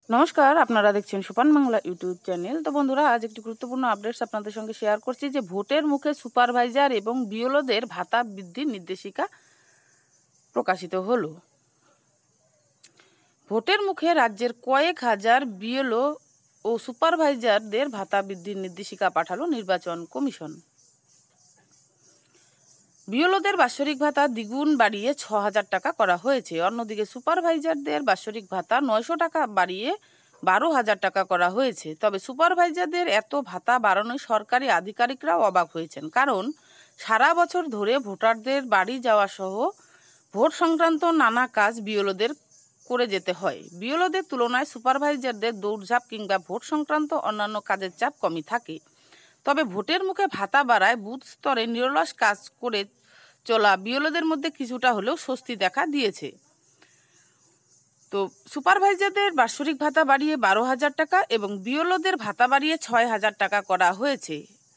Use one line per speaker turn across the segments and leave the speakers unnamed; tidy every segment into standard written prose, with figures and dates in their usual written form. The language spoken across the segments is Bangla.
নমস্কার, আপনারা দেখছেন সোপান বাংলা ইউটিউব চ্যানেল। তো বন্ধুরা, আজ একটি গুরুত্বপূর্ণ আপডেটস আপনাদের সঙ্গে শেয়ার করছি যে ভোটের মুখে সুপারভাইজার এবং বিএলওদের ভাতা বৃদ্ধির নির্দেশিকা প্রকাশিত হলো। ভোটের মুখে রাজ্যের কয়েক হাজার বিএলও ও সুপারভাইজারদের ভাতা বৃদ্ধির নির্দেশিকা পাঠালো নির্বাচন কমিশন। বিএলওদের বাৎসরিক ভাতা দ্বিগুণ বাড়িয়ে ৬,০০০ টাকা করা হয়েছে। অন্যদিকে সুপারভাইজারদের বাৎসরিক ভাতা ৯০০ টাকা বাড়িয়ে ১২,০০০ টাকা করা হয়েছে। তবে সুপারভাইজারদের এত ভাতা বাড়ানোয় সরকারি আধিকারিকরাও অবাক হয়েছেন, কারণ সারা বছর ধরে ভোটারদের বাড়ি যাওয়া সহ ভোট সংক্রান্ত নানা কাজ বিএলওদের করে যেতে হয়। বিএলওদের তুলনায় সুপারভাইজারদের দৌড়ঝাঁপ কিংবা ভোট সংক্রান্ত অন্যান্য কাজের চাপ কমই থাকে। তবে ভোটের মুখে ভাতা বাড়ায় বুথ স্তরে নিরলস কাজ করে চলা বিএলওদের মধ্যে কিছুটা হলেও স্বস্তি দেখা দিয়েছে। তো সুপারভাইজারদের বাৎসরিক ভাতা বাড়িয়ে ১২,০০০ টাকা এবং বিএলওদের ভাতা বাড়িয়ে ৬,০০০ টাকা করা হয়েছে।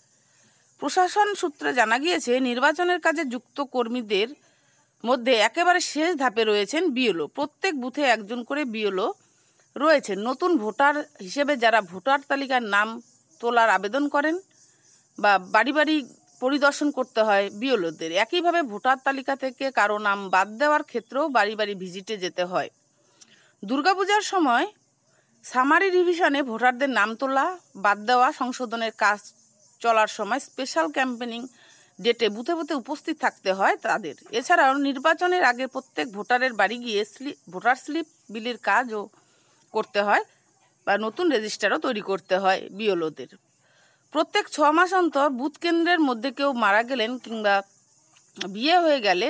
প্রশাসন সূত্রে জানা গিয়েছে, নির্বাচনের কাজে যুক্ত কর্মীদের মধ্যে একেবারে শেষ ধাপে রয়েছেন বিএলও। প্রত্যেক বুথে একজন করে বিএলও রয়েছেন। নতুন ভোটার হিসেবে যারা ভোটার তালিকার নাম তোলার আবেদন করেন বা বাড়ি বাড়ি পরিদর্শন করতে হয় বিএলওদের। একইভাবে ভোটার তালিকা থেকে কারো নাম বাদ দেওয়ার ক্ষেত্রেও বাড়ি বাড়ি ভিজিটে যেতে হয়। দুর্গাপূজার সময় সামারি রিভিশনে ভোটারদের নাম তোলা, বাদ দেওয়া, সংশোধনের কাজ চলার সময় স্পেশাল ক্যাম্পেনিং ডেটে বুথে বুথে উপস্থিত থাকতে হয় তাদের। এছাড়াও নির্বাচনের আগে প্রত্যেক ভোটারের বাড়ি গিয়ে ভোটার স্লিপ বিলির কাজও করতে হয় বা নতুন রেজিস্টারও তৈরি করতে হয় বিএলওদের। প্রত্যেক ৬ মাস অন্তর বুথ কেন্দ্রের মধ্যে কেউ মারা গেলেন কিংবা বিয়ে হয়ে গেলে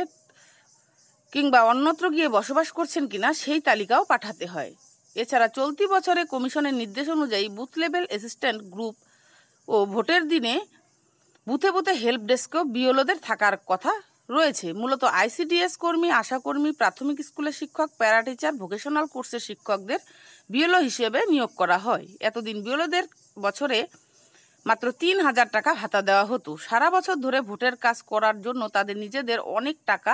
কিংবা অন্যত্র গিয়ে বসবাস করছেন কিনা সেই তালিকাও পাঠাতে হয়। এছাড়া চলতি বছরে কমিশনের নির্দেশ অনুযায়ী বুথ লেভেল অ্যাসিস্ট্যান্ট গ্রুপ ও ভোটের দিনে বুথে বুথে হেল্প ডেস্কও বিএলওদের থাকার কথা রয়েছে। মূলত আইসিডিএস কর্মী, আশাকর্মী, প্রাথমিক স্কুলের শিক্ষক, প্যারা টিচার, ভোকেশনাল কোর্সের শিক্ষকদের বিএলও হিসেবে নিয়োগ করা হয়। এতদিন বিএলওদের বছরে মাত্র ৩,০০০ টাকা ভাতা দেওয়া হতো। সারা বছর ধরে ভোটের কাজ করার জন্য তাদের নিজেদের অনেক টাকা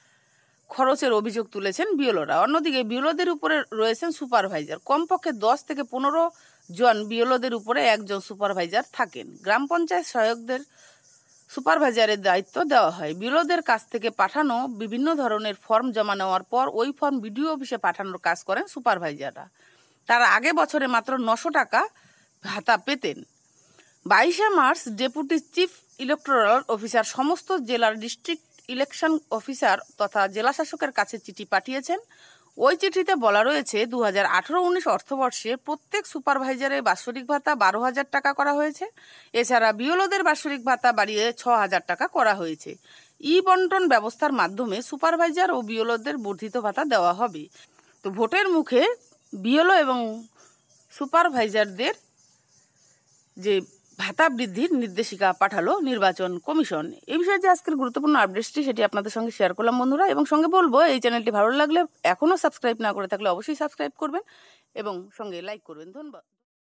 খরচের অভিযোগ তুলেছেন বিএলওরা। অন্যদিকে বিএলওদের উপরে রয়েছেন সুপারভাইজার। কমপক্ষে ১০ থেকে ১৫ জন বিএলওদের উপরে একজন সুপারভাইজার থাকেন। গ্রাম পঞ্চায়েত সহায়কদের সুপারভাইজারের দায়িত্ব দেওয়া হয়। বিএলওদের কাছ থেকে পাঠানো বিভিন্ন ধরনের ফর্ম জমা নেওয়ার পর ওই ফর্ম বিডিও অফিসে পাঠানোর কাজ করেন সুপারভাইজাররা। তারা আগে বছরে মাত্র ৯০০ টাকা ভাতা পেতেন। ২২শে March deputy chief electoral officer সমস্ত জেলার ডিস্ট্রিক্ট ইলেকশন অফিসার তথা জেলাশাসকের কাছে চিঠি পাঠিয়েছেন। ওই চিঠিতে বলা রয়েছে, ২০১৮-১৯ অর্থবর্ষে প্রত্যেক সুপারভাইজারের বাৎসরিক ভাতা ১২,০০০ টাকা করা হয়েছে। এছাড়া বিএলওদের বাৎসরিক ভাতা বাড়িয়ে ৬,০০০ টাকা করা হয়েছে। ই বন্টন ব্যবস্থার মাধ্যমে সুপারভাইজার ও বিএলওদের বর্ধিত ভাতা দেওয়া হবে। তো ভোটের মুখে বিএলও এবং সুপারভাইজারদের যে ভাতা বৃদ্ধির নির্দেশিকা পাঠালো নির্বাচন কমিশন। এই বিষয়ে যে আজকের গুরুত্বপূর্ণ আপডেটসটি সেটি আপনাদের সঙ্গে শেয়ার করলাম বন্ধুরা, এবং সঙ্গে বলবো এই চ্যানেলটি ভালো লাগলে এখনও সাবস্ক্রাইব না করে থাকলে অবশ্যই সাবস্ক্রাইব করবেন এবং সঙ্গে লাইক করবেন। ধন্যবাদ।